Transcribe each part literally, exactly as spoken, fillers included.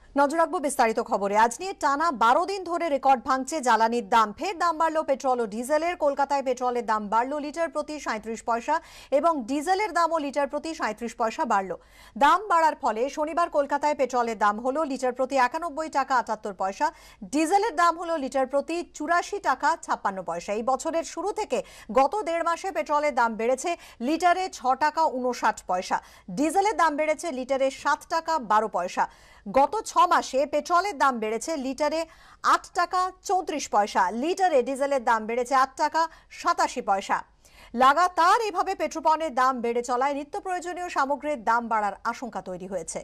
নজর রাখবো বিস্তারিত খবরে। আজ নিয়ে টানা বারো দিন ধরে রেকর্ড ভাঙছে জ্বালানির দাম। ফের দাম বাড়লো পেট্রোল ও ডিজেলের। কলকাতায় পেট্রোলের দাম বাড়লো লিটার প্রতি সাঁত্রিশ পয়সা এবং ডিজেলের দামও লিটার প্রতি সাঁত্রিশ পয়সা বাড়লো। দাম বাড়ার ফলে শনিবার কলকাতায় পেট্রোলের দাম হলো লিটার প্রতি একানব্বই টাকা আটাত্তর পয়সা, ডিজেলের দাম হলো লিটার প্রতি চুরাশি টাকা ছাপ্পান্ন পয়সা। এই বছরের শুরু থেকে গত দেড় মাসে পেট্রোলের দাম বেড়েছে লিটারে ছ টাকা উনষাট পয়সা, ডিজেলের দাম বেড়েছে লিটারে সাত টাকা বারো পয়সা। গত ছ মাসে পেট্রোলের দাম বেড়েছে লিটারে আট টাকা চৌত্রিশ পয়সা, লিটারে ডিজেলের দাম বেড়েছে আট টাকা সাতাশি পয়সা। লাগাতার এভাবে পেট্রোপণ্যের দাম বেড়ে চলায় নিত্য প্রয়োজনীয় সামগ্রীর দাম বাড়ার আশঙ্কা তৈরি হয়েছে।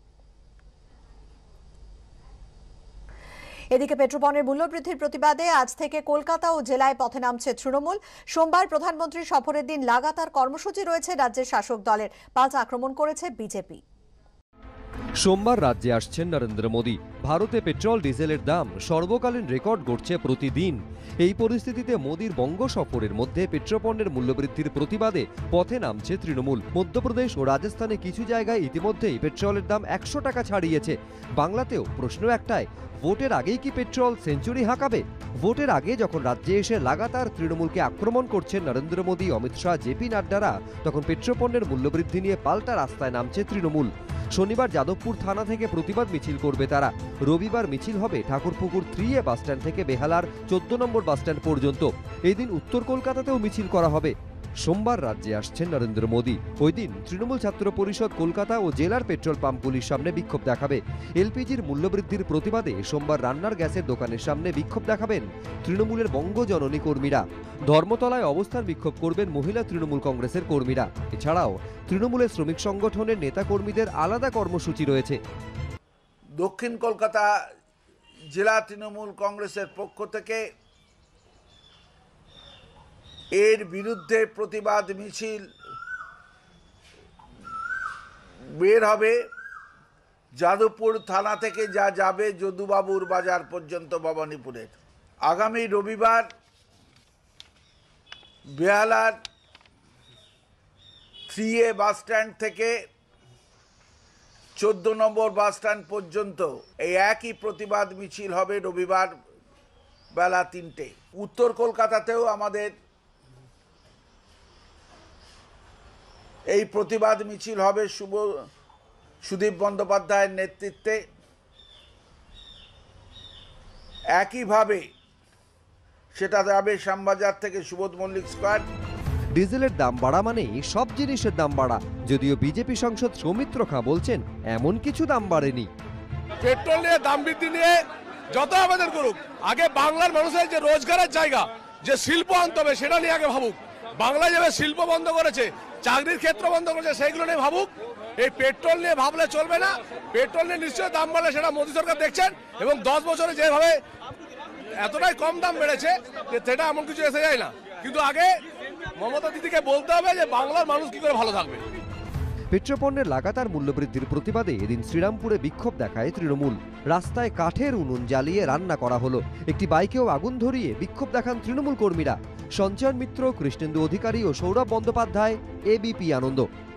এদিকে পেট্রোপণ্যের মূল্যবৃদ্ধির প্রতিবাদে আজ থেকে কলকাতা ও জেলায় পথে নামছে তৃণমূল। সোমবার প্রধানমন্ত্রী সফরের দিন লাগাতার কর্মসূচি রয়েছে রাজ্যের শাসক দলের। পাল্টা আক্রমণ করেছে বিজেপি। সোমবার রাজ্যে আসছেন নরেন্দ্র মোদী। ভারতে পেট্রোল ডিজেলের দাম সর্বকালীন রেকর্ড গড়ছে প্রতিদিন। এই পরিস্থিতিতে মোদীর বঙ্গ সফরের মধ্যে পেট্রোপণ্যের মূল্যবৃদ্ধির প্রতিবাদে পথে নামছে তৃণমূল। মধ্যপ্রদেশ ও রাজস্থানে কিছু জায়গায় ইতিমধ্যেই পেট্রোলের দাম একশো টাকা ছাড়িয়েছে। বাংলাতেও প্রশ্ন একটাই, ভোটের আগেই কি পেট্রোল সেঞ্চুরি হাঁকাবে? ভোটের আগে যখন রাজ্যে এসে লাগাতার তৃণমূলকে আক্রমণ করছেন নরেন্দ্র মোদী, অমিত শাহ, জেপি নাড্ডারা, তখন পেট্রোপণ্যের মূল্যবৃদ্ধি নিয়ে পাল্টা রাস্তায় নামছে তৃণমূল। শনিবার যাদবপুর থানা থেকে প্রতিবাদ মিছিল করবে তারা। রবিবার মিছিল হবে ঠাকুরপুকুর থ্রি এ বাসস্ট্যান্ড থেকে বেহালার চোদ্দ নম্বর বাসস্ট্যান্ড পর্যন্ত। এই দিন উত্তর কলকাতাতেও মিছিল করা হবে। সোমবার রাজ্যে আসছেন নরেন্দ্র মোদী। ওই দিন তৃণমূল ছাত্র পরিষদ কলকাতা ও জেলার পেট্রোল পাম্পগুলির সামনে বিক্ষোভ দেখাবে। এলপিজির মূল্যবৃদ্ধির প্রতিবাদে সোমবার রান্নার গ্যাসের দোকানের সামনে বিক্ষোভ দেখাবেন তৃণমূলের বঙ্গজননী কর্মীরা। ধর্মতলায় অবস্থান বিক্ষোভ করবেন মহিলা তৃণমূল কংগ্রেসের কর্মীরা। এছাড়াও তৃণমূলের শ্রমিক সংগঠনের নেতা কর্মীদের আলাদা কর্মসূচি রয়েছে। দক্ষিণ কলকাতা জেলা তৃণমূল কংগ্রেসের পক্ষ থেকে এর বিরুদ্ধে প্রতিবাদ মিছিল বের হবে। যাদবপুর থানা থেকে যা যাবে যদুবাবুর বাজার পর্যন্ত ভবানীপুরের। আগামী রবিবার বেহালার থ্রি এ বাস স্ট্যান্ড থেকে চোদ্দ নম্বর বাস স্ট্যান্ড পর্যন্ত এই একই প্রতিবাদ মিছিল হবে রবিবার বেলা তিনটে। উত্তর কলকাতাতেও আমাদের এই প্রতিবাদ মিছিল হবে শুভ সুদীপ বন্দ্যোপাধ্যায়ের নেতৃত্বে। একইভাবে সেটা যাবে শ্যামবাজার থেকে সুবোধ মল্লিক স্কোয়ার। ডিজেলের দাম বাড়া মানেই সব জিনিসের দাম বাড়া, যদিও বিজেপি সাংসদ সৌমিত্র খাঁ বলছেন এমন কিছু দাম বাড়েনি। পেট্রোল নিয়ে দাম বৃদ্ধি নিয়ে যত আবেদন করুক, আগে বাংলার মানুষের যে রোজগারের জায়গা, যে শিল্প আনতে হবে সেটা নিয়ে আগে ভাবুক। বাংলায় যেভাবে শিল্প বন্ধ করেছে, চাকরির ক্ষেত্র বন্ধ করেছে, সেইগুলো নিয়ে ভাবুক। এই পেট্রোল নিয়ে ভাবলে চলবে না। পেট্রোল নিয়ে নিশ্চয়ই দাম বাড়লে সেটা মোদী সরকার দেখছেন, এবং দশ বছরে যেভাবে এতটাই কম দাম বেড়েছে যে সেটা এমন কিছু এসে যায় না। কিন্তু আগে মমতা দিদিকে বলতে হবে যে বাংলার মানুষ কি করে ভালো থাকবে। পেট্রোপণ্যের লাগাতার মূল্যবৃদ্ধির প্রতিবাদে এদিন শ্রীরামপুরে বিক্ষোভ দেখায় তৃণমূল। রাস্তায় কাঠের উনুন জ্বালিয়ে রান্না করা হলো। একটি বাইকেও আগুন ধরিয়ে বিক্ষোভ দেখান তৃণমূল কর্মীরা। সঞ্চয়ন মিত্র, কৃষ্ণেন্দু অধিকারী ও সৌরভ বন্দ্যোপাধ্যায়, এবিপি আনন্দ।